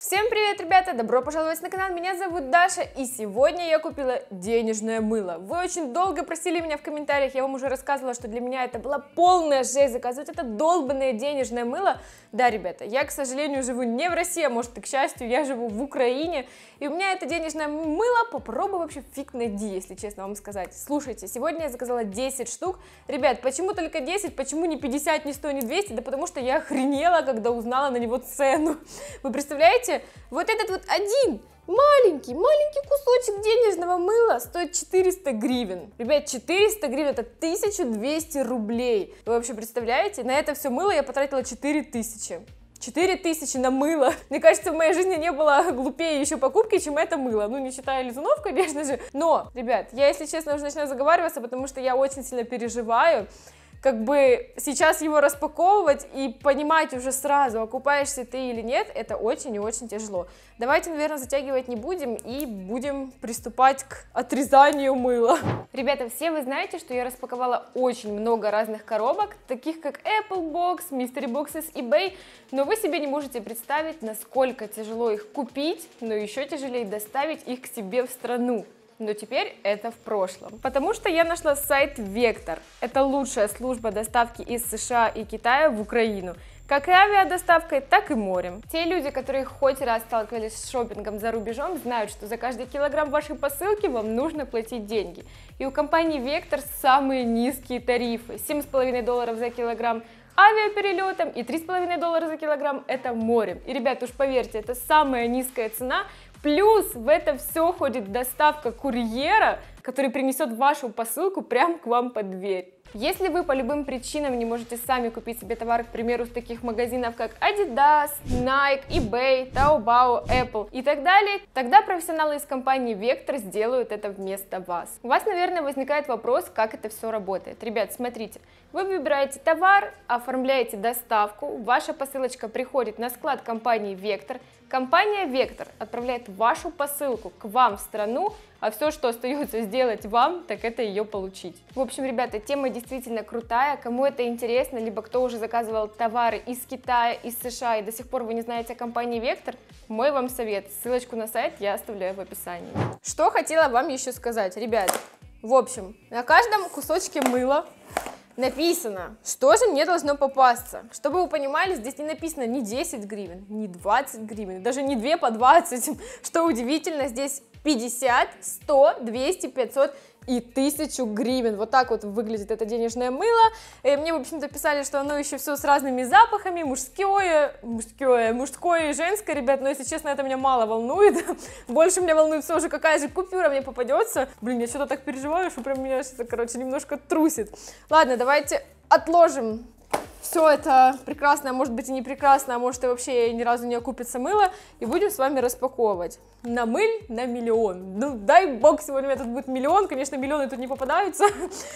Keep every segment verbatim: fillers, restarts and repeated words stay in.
Всем привет, ребята! Добро пожаловать на канал, меня зовут Даша, и сегодня я купила денежное мыло. Вы очень долго просили меня в комментариях, я вам уже рассказывала, что для меня это была полная жесть заказывать это долбанное денежное мыло. Да, ребята, я, к сожалению, живу не в России, а может и к счастью, я живу в Украине, и у меня это денежное мыло, попробуй вообще фиг найди, если честно вам сказать. Слушайте, сегодня я заказала десять штук. Ребят, почему только десять, почему не пятьдесят, не сто, не двести? Да потому что я охренела, когда узнала на него цену. Вы представляете? Вот этот вот один маленький, маленький кусочек денежного мыла стоит четыреста гривен. Ребят, четыреста гривен это тысяча двести рублей. Вы вообще представляете? На это все мыло я потратила четыре тысячи. четыре тысячи на мыло. Мне кажется, в моей жизни не было глупее еще покупки, чем это мыло. Ну, не считая лизунов, конечно же. Но, ребят, я, если честно, уже начинаю заговариваться, потому что я очень сильно переживаю. Как бы сейчас его распаковывать и понимать уже сразу, окупаешься ты или нет, это очень и очень тяжело. Давайте, наверное, затягивать не будем и будем приступать к отрезанию мыла. Ребята, все вы знаете, что я распаковала очень много разных коробок, таких как Apple Box, Mystery Boxes, eBay, но вы себе не можете представить, насколько тяжело их купить, но еще тяжелее доставить их к себе в страну. Но теперь это в прошлом. Потому что я нашла сайт Vector. Это лучшая служба доставки из США и Китая в Украину. Как авиадоставкой, так и морем. Те люди, которые хоть раз сталкивались с шопингом за рубежом, знают, что за каждый килограмм вашей посылки вам нужно платить деньги. И у компании Vector самые низкие тарифы. семь с половиной долларов за килограмм авиаперелетом и три с половиной доллара за килограмм это морем. И, ребят, уж поверьте, это самая низкая цена. Плюс в это все ходит доставка курьера, который принесет вашу посылку прямо к вам под дверь. Если вы по любым причинам не можете сами купить себе товар, к примеру, с таких магазинов, как Adidas, Nike, eBay, Taobao, Apple и так далее, тогда профессионалы из компании Vector сделают это вместо вас. У вас, наверное, возникает вопрос, как это все работает. Ребят, смотрите, вы выбираете товар, оформляете доставку, ваша посылочка приходит на склад компании Vector, компания Vector отправляет вашу посылку к вам в страну, а все, что остается сделать вам, так это ее получить. В общем, ребята, тема действительно крутая. Кому это интересно, либо кто уже заказывал товары из Китая, из США и до сих пор вы не знаете о компании Vector, мой вам совет. Ссылочку на сайт я оставляю в описании. Что хотела вам еще сказать, ребят. В общем, на каждом кусочке мыла написано, что же мне должно попасться. Чтобы вы понимали, здесь не написано ни десять гривен, ни двадцать гривен, даже не две по двадцать. Что удивительно, здесь пятьдесят, сто, двести, пятьсот и тысячу гривен. Вот так вот выглядит это денежное мыло. И мне, в общем-то, писали, что оно еще все с разными запахами, мужское, мужское, мужское и женское, ребят, но, если честно, это меня мало волнует. Больше меня волнует все же, какая же купюра мне попадется. Блин, я что-то так переживаю, что прям меня сейчас, короче, немножко трусит. Ладно, давайте отложим все это прекрасное, может быть и не прекрасно, а может и вообще ни разу не окупится мыло, и будем с вами распаковывать. На мыль на миллион. Ну, дай бог, сегодня у меня тут будет миллион, конечно, миллионы тут не попадаются,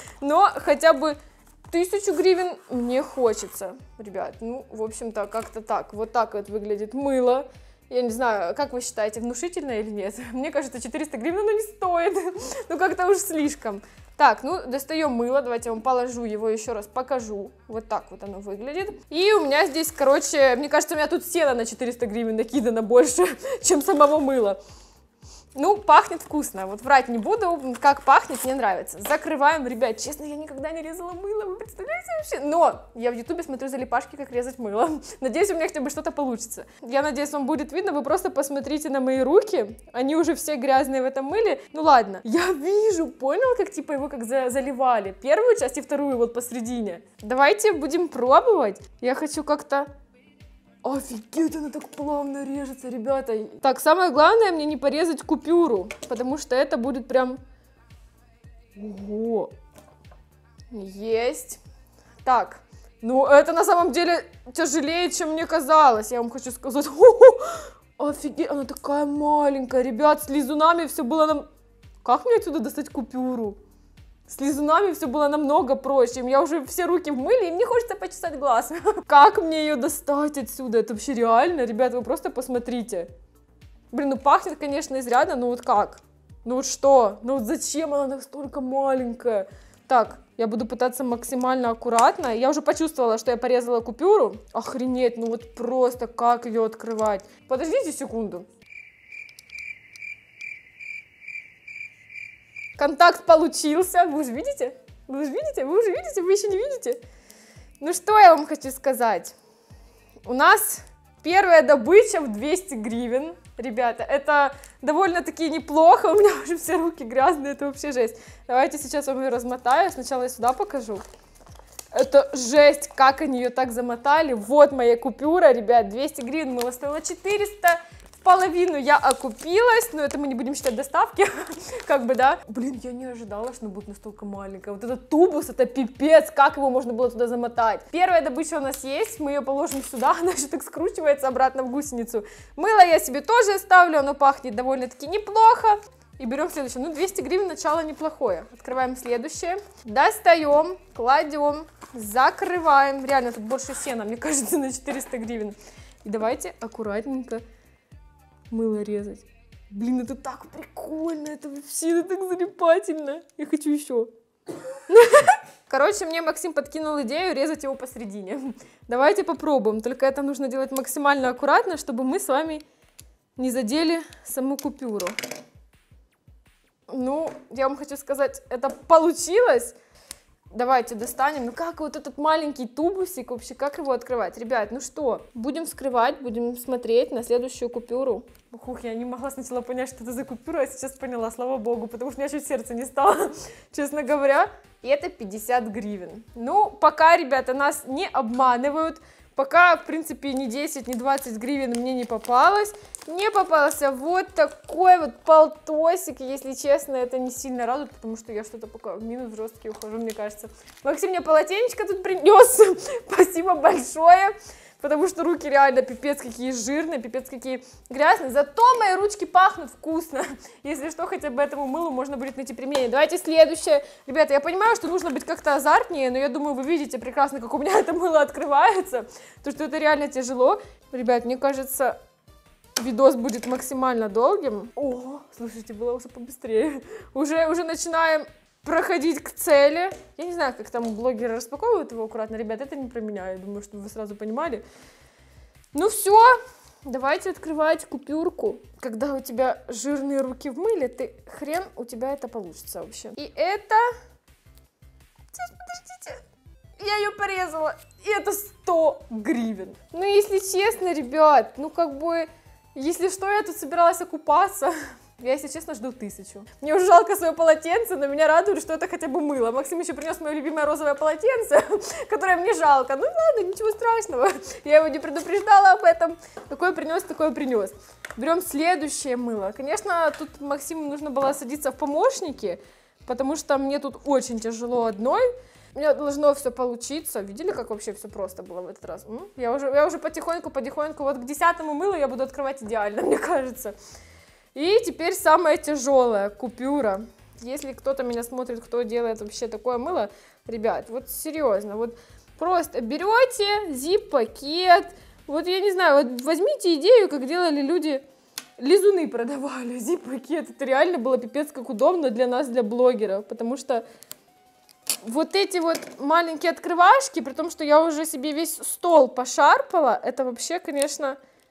но хотя бы тысячу гривен мне хочется, ребят. Ну, в общем-то, как-то так. Вот так вот выглядит мыло. Я не знаю, как вы считаете, внушительно или нет? Мне кажется, четыреста гривен оно не стоит, ну как-то уж слишком. Так, ну, достаем мыло, давайте я вам положу его, еще раз покажу. Вот так вот оно выглядит. И у меня здесь, короче, мне кажется, у меня тут сено на четыреста гривен накидано больше, чем самого мыла. Ну, пахнет вкусно, вот врать не буду, как пахнет, мне нравится. Закрываем, ребят, честно, я никогда не резала мыло, вы представляете вообще? Но я в ютубе смотрю залипашки, как резать мыло. Надеюсь, у меня хотя бы что-то получится. Я надеюсь, вам будет видно, вы просто посмотрите на мои руки, они уже все грязные в этом мыле. Ну ладно, я вижу, понял, как типа его как за заливали? Первую часть и вторую вот посередине. Давайте будем пробовать. Я хочу как-то... Офигеть, она так плавно режется, ребята. Так, самое главное мне не порезать купюру, потому что это будет прям... Ого! Есть. Так, ну это на самом деле тяжелее, чем мне казалось, я вам хочу сказать. Ого! Офигеть, она такая маленькая, ребят, с лизунами все было нам... Как мне отсюда достать купюру? С лизунами все было намного проще. Я уже все руки в мыле, и мне хочется почесать глаз. Как мне ее достать отсюда? Это вообще реально? Ребята, вы просто посмотрите. Блин, ну пахнет, конечно, изрядно, но вот как? Ну вот что? Ну вот зачем она настолько маленькая? Так, Я буду пытаться максимально аккуратно. Я уже почувствовала, что я порезала купюру. Охренеть, ну вот просто как ее открывать. Подождите секунду. Контакт получился. Вы уже видите? Вы уже видите? Вы уже видите? Вы еще не видите? Ну что я вам хочу сказать? У нас первая добыча в двести гривен. Ребята, это довольно-таки неплохо. У меня уже все руки грязные, это вообще жесть. Давайте сейчас вам ее размотаю. Сначала я сюда покажу. Это жесть, как они ее так замотали. Вот моя купюра, ребят, двести гривен. Мыло стоило четыреста. Половину я окупилась, но это мы не будем считать доставки, как бы, да. Блин, я не ожидала, что она будет настолько маленькая. Вот этот тубус, это пипец, как его можно было туда замотать. Первая добыча у нас есть, мы ее положим сюда, она еще так скручивается обратно в гусеницу. Мыло я себе тоже оставлю, оно пахнет довольно-таки неплохо. И берем следующее. Ну, двести гривен, начало неплохое. Открываем следующее. Достаем, кладем, закрываем. Реально, тут больше сена, мне кажется, на четыреста гривен. И давайте аккуратненько мыло резать. Блин, это так прикольно, это вообще это так залипательно. Я хочу еще. Короче, мне Максим подкинул идею резать его посередине. Давайте попробуем, только это нужно делать максимально аккуратно, чтобы мы с вами не задели саму купюру. Ну, я вам хочу сказать, это получилось. Давайте достанем. Ну как вот этот маленький тубусик вообще, как его открывать? Ребят, ну что, будем вскрывать, будем смотреть на следующую купюру. Ух, я не могла сначала понять, что это за купюра, а сейчас поняла, слава богу, потому что у меня чуть сердце не стало, честно говоря. И это пятьдесят гривен. Ну, пока, ребята, нас не обманывают. Пока, в принципе, ни десять, ни двадцать гривен мне не попалось. Мне попался вот такой вот полтосик. Если честно, это не сильно радует, потому что я что-то пока в минус жесткий ухожу, мне кажется. Максим мне полотенечко тут принес. Спасибо большое. Потому что руки реально пипец какие жирные, пипец какие грязные. Зато мои ручки пахнут вкусно. Если что, хотя бы этому мылу можно будет найти применение. Давайте следующее. Ребята, я понимаю, что нужно быть как-то азартнее, но я думаю, вы видите прекрасно, как у меня это мыло открывается. То, что это реально тяжело. Ребят, мне кажется, видос будет максимально долгим. О, слушайте, было уже побыстрее. Уже, уже начинаем проходить к цели. Я не знаю, как там блогеры распаковывают его аккуратно. Ребят, это не про меня, я думаю, чтобы вы сразу понимали. Ну все, давайте открывать купюрку. Когда у тебя жирные руки в мыле, ты хрен у тебя это получится вообще. И это... Сейчас, подождите. Я ее порезала. И это сто гривен. Ну, если честно, ребят, ну как бы... Если что, я тут собиралась окупаться. Я, если честно, жду тысячу. Мне уже жалко свое полотенце, но меня радует, что это хотя бы мыло. Максим еще принес мое любимое розовое полотенце, которое мне жалко. Ну ладно, ничего страшного. Я его не предупреждала об этом. Такое принес, такое принес. Берем следующее мыло. Конечно, тут Максиму нужно было садиться в помощники, потому что мне тут очень тяжело одной. У меня должно все получиться. Видели, как вообще все просто было в этот раз? М? Я уже, я уже потихоньку, потихоньку, вот к десятому мылу я буду открывать идеально, мне кажется. И теперь самая тяжелая купюра. Если кто-то меня смотрит, кто делает вообще такое мыло, ребят, вот серьезно, вот просто берете зип-пакет, вот я не знаю, вот возьмите идею, как делали люди, лизуны продавали, зип-пакет, это реально было пипец как удобно для нас, для блогеров, потому что вот эти вот маленькие открывашки, при том, что я уже себе весь стол пошарпала, это вообще, конечно...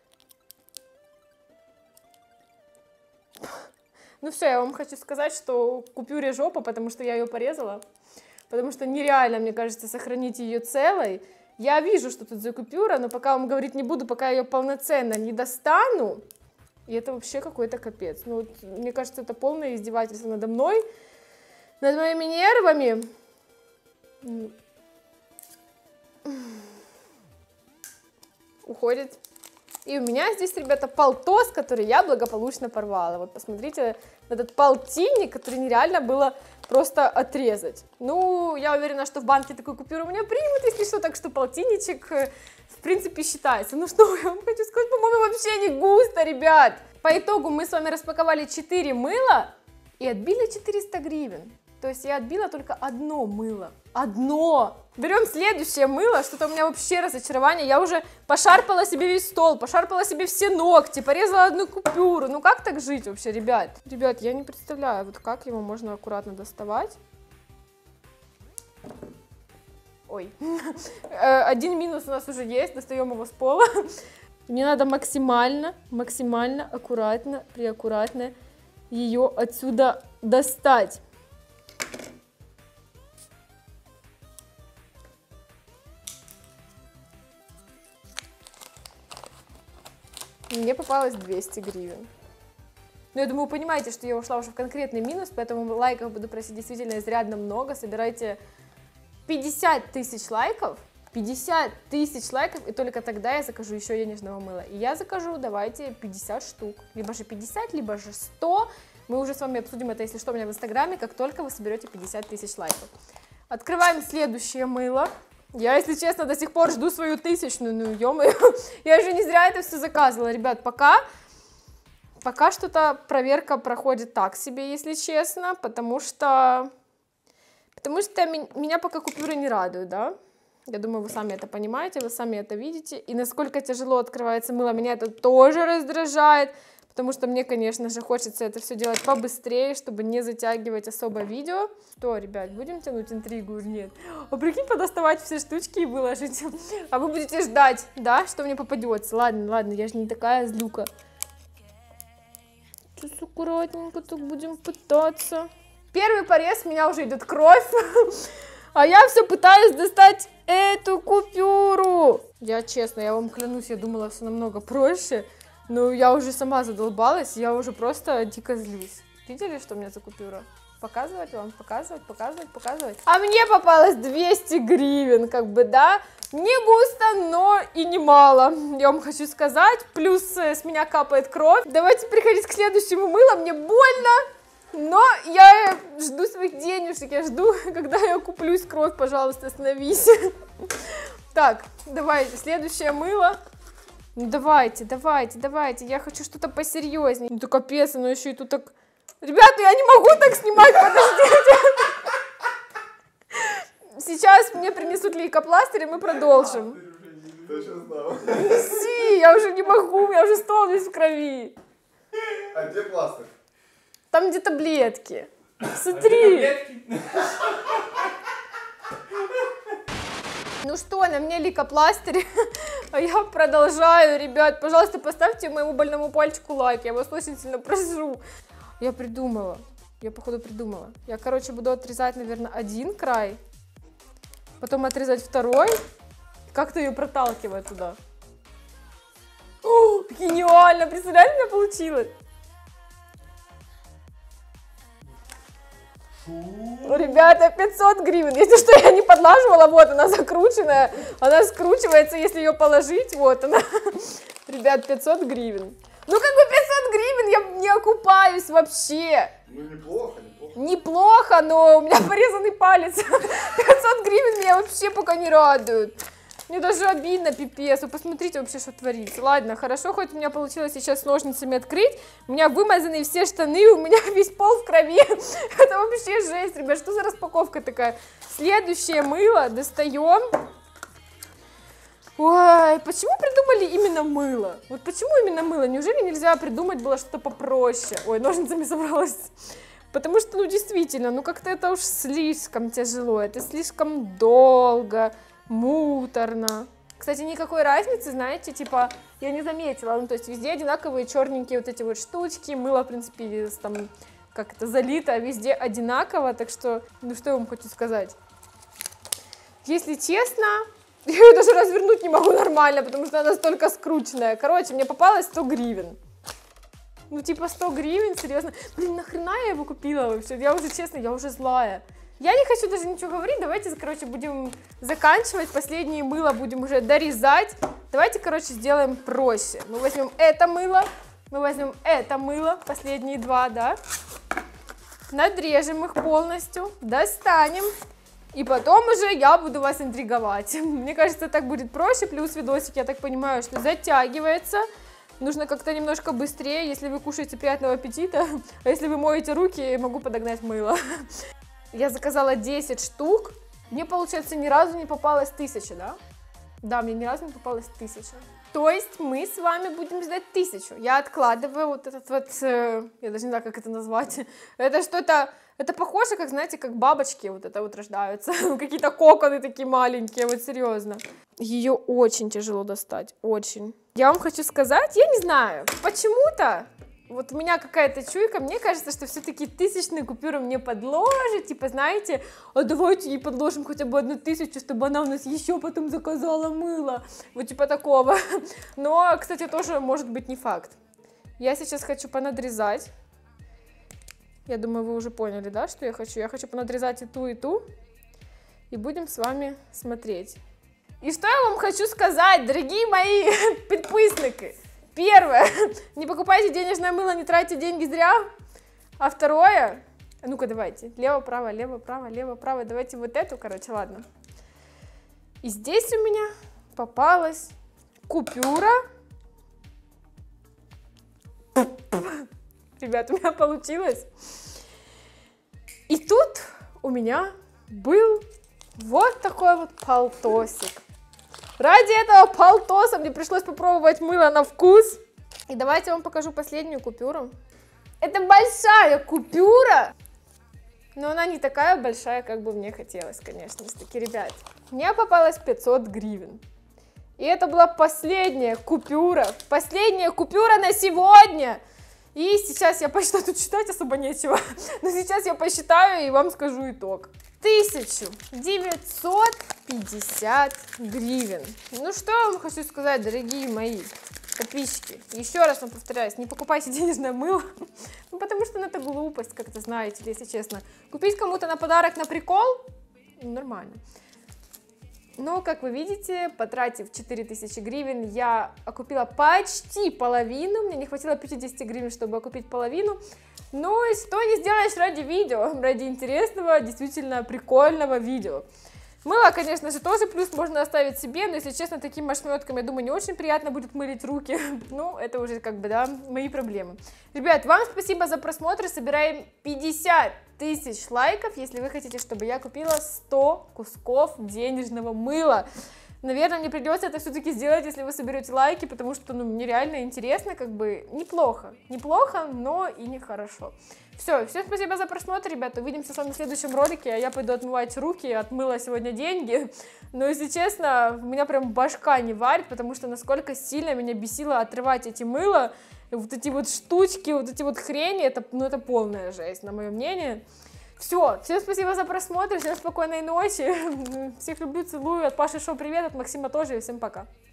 Ну все, я вам хочу сказать, что купюре жопа, потому что я ее порезала, потому что нереально, мне кажется, сохранить ее целой. Я вижу, что тут за купюра, но пока вам говорить не буду, пока я ее полноценно не достану, и это вообще какой-то капец. Ну вот, мне кажется, это полное издевательство надо мной, над моими нервами. Уходит. И у меня здесь, ребята, полтос, который я благополучно порвала. Вот посмотрите на этот полтинник, который нереально было просто отрезать. Ну, я уверена, что в банке такую купюру у меня примут, если что, так что полтинничек, в принципе, считается. Ну что, я вам хочу сказать, по-моему, вообще не густо, ребят. По итогу мы с вами распаковали четыре мыла и отбили четыреста гривен. То есть я отбила только одно мыло. Одно! Берем следующее мыло, что-то у меня вообще разочарование. Я уже пошарпала себе весь стол, пошарпала себе все ногти, порезала одну купюру. Ну как так жить вообще, ребят? Ребят, я не представляю, вот как его можно аккуратно доставать. Ой. Один минус у нас уже есть, достаем его с пола. Мне надо максимально, максимально аккуратно, приаккуратно ее отсюда достать. Мне попалось двести гривен. Но я думаю, вы понимаете, что я ушла уже в конкретный минус, поэтому лайков буду просить действительно изрядно много. Собирайте пятьдесят тысяч лайков, пятьдесят тысяч лайков, и только тогда я закажу еще денежного мыла. И я закажу, давайте, пятьдесят штук. Либо же пятьдесят, либо же сто. Мы уже с вами обсудим это, если что, у меня в инстаграме, как только вы соберете пятьдесят тысяч лайков. Открываем следующее мыло. Я, если честно, до сих пор жду свою тысячную, ну, ё-моё, я же не зря это все заказывала, ребят, пока, пока что-то проверка проходит так себе, если честно, потому что, потому что меня пока купюры не радуют, да, я думаю, вы сами это понимаете, вы сами это видите, и насколько тяжело открывается мыло, меня это тоже раздражает, потому что мне, конечно же, хочется это все делать побыстрее, чтобы не затягивать особо видео. Что, ребят, будем тянуть интригу или нет? А прикинь, подоставать все штучки и выложить. А вы будете ждать, да, что мне попадется. Ладно, ладно, я же не такая злюка. Сейчас аккуратненько так будем пытаться. Первый порез, у меня уже идет кровь. А я все пытаюсь достать эту купюру. Я честно, я вам клянусь, я думала, все намного проще. Ну, я уже сама задолбалась, я уже просто дико злюсь. Видели, что у меня за купюра? Показывать вам, показывать, показывать, показывать. А мне попалось двести гривен, как бы, да? Не густо, но и немало, я вам хочу сказать. Плюс с меня капает кровь. Давайте переходить к следующему мылу, мне больно. Но я жду своих денежек, я жду, когда я куплюсь. Кровь, пожалуйста, остановись. Так, давайте, следующее мыло. Ну давайте, давайте, давайте, я хочу что-то посерьезнее. Ну, капец, но еще и тут так... Ребята, я не могу так снимать, подождите. Сейчас мне принесут лейкопластырь, и мы продолжим. Неси, я уже не могу, я уже стол весь в крови. А где пластырь? Там где таблетки. Смотри. Ну что, на мне лейкопластырь, а я продолжаю, ребят, пожалуйста, поставьте моему больному пальчику лайк, я вас очень сильно прошу. Я придумала, я походу придумала. Я, короче, буду отрезать, наверное, один край, потом отрезать второй, как-то ее проталкивать туда. О, гениально, представляете, у меня получилось? Ребята, пятьсот гривен, если что, я не подлаживала, вот она закрученная, она скручивается, если ее положить, вот она, ребят, пятьсот гривен, ну как бы пятьсот гривен, я не окупаюсь вообще. Ну неплохо, неплохо. Неплохо, но у меня порезанный палец, пятьсот гривен меня вообще пока не радуют. Мне даже обидно, пипец. Вы посмотрите вообще, что творится. Ладно, хорошо, хоть у меня получилось сейчас ножницами открыть. У меня вымазаны все штаны, у меня весь пол в крови. Это вообще жесть, ребят. Что за распаковка такая? Следующее мыло достаем. Ой, почему придумали именно мыло? Вот почему именно мыло? Неужели нельзя придумать было что-то попроще? Ой, ножницами собралась. Потому что, ну, действительно, ну, как-то это уж слишком тяжело. Это слишком долго. Муторно. Кстати, никакой разницы, знаете, типа, я не заметила, ну, то есть везде одинаковые черненькие вот эти вот штучки, мыло, в принципе, там, как это, залито, везде одинаково, так что, ну, что я вам хочу сказать. Если честно, я ее даже развернуть не могу нормально, потому что она настолько скрученная. Короче, мне попалось сто гривен. Ну, типа, сто гривен, серьезно. Блин, нахрена я его купила вообще? Я уже, честно, я уже злая. Я не хочу даже ничего говорить, давайте, короче, будем заканчивать, последние мыло будем уже дорезать. Давайте, короче, сделаем проще. Мы возьмем это мыло, мы возьмем это мыло, последние два, да, надрежем их полностью, достанем, и потом уже я буду вас интриговать. Мне кажется, так будет проще, плюс видосик, я так понимаю, что затягивается. Нужно как-то немножко быстрее, если вы кушаете, приятного аппетита, а если вы моете руки, могу подогнать мыло. Я заказала десять штук, мне, получается, ни разу не попалась тысяча, да? Да, мне ни разу не попалась тысяча. То есть мы с вами будем ждать тысячу. Я откладываю вот этот вот, э, я даже не знаю, как это назвать. Это что-то, это похоже, как, знаете, как бабочки вот это вот рождаются. Какие-то коконы такие маленькие, вот серьезно. Ее очень тяжело достать, очень. Я вам хочу сказать, я не знаю, почему-то вот у меня какая-то чуйка, мне кажется, что все-таки тысячные купюры мне подложат, типа, знаете, а давайте ей подложим хотя бы одну тысячу, чтобы она у нас еще потом заказала мыло, вот типа такого. Но, кстати, тоже может быть не факт. Я сейчас хочу понадрезать. Я думаю, вы уже поняли, да, что я хочу? Я хочу понадрезать и ту, и ту, и будем с вами смотреть. И что я вам хочу сказать, дорогие мои подписчики? Первое, не покупайте денежное мыло, не тратьте деньги зря. А второе, ну-ка давайте, лево-право, лево-право, лево-право, давайте вот эту, короче, ладно. И здесь у меня попалась купюра. Ребят, у меня получилось. И тут у меня был вот такой вот полтосик. Ради этого полтоса мне пришлось попробовать мыло на вкус. И давайте я вам покажу последнюю купюру. Это большая купюра, но она не такая большая, как бы мне хотелось, конечно. Все-таки, ребят, мне попалось пятьсот гривен. И это была последняя купюра, последняя купюра на сегодня. И сейчас я посчитаю, тут читать особо нечего, но сейчас я посчитаю и вам скажу итог. тысяча девятьсот пятьдесят гривен. Ну что я вам хочу сказать, дорогие мои подписчики. Еще раз вам повторяюсь, не покупайте денежное мыло, ну потому что ну, это глупость, как-то знаете, если честно. Купить кому-то на подарок на прикол, ну, нормально. Но, как вы видите, потратив четыре тысячи гривен, я окупила почти половину. Мне не хватило пятидесяти гривен, чтобы окупить половину. Ну и что не сделаешь ради видео, ради интересного, действительно прикольного видео. Мыло, конечно же, тоже плюс можно оставить себе, но, если честно, таким ошметком, я думаю, не очень приятно будет мылить руки. Ну, это уже, как бы, да, мои проблемы. Ребят, вам спасибо за просмотр. Собираем пятьдесят тысяч лайков, если вы хотите, чтобы я купила сто кусков денежного мыла. Наверное, мне придется это все-таки сделать, если вы соберете лайки, потому что, ну, мне реально интересно, как бы, неплохо. Неплохо, но и нехорошо. Все, всем спасибо за просмотр, ребята. Увидимся с вами в следующем ролике. А я пойду отмывать руки, отмыла сегодня деньги. Но, если честно, у меня прям башка не варит, потому что насколько сильно меня бесило отрывать эти мыла. Вот эти вот штучки, вот эти вот хрени, это, ну, это полная жесть, на мое мнение. Все, всем спасибо за просмотр, всем спокойной ночи. Всех люблю, целую. От Паши Шоу привет, от Максима тоже. И всем пока.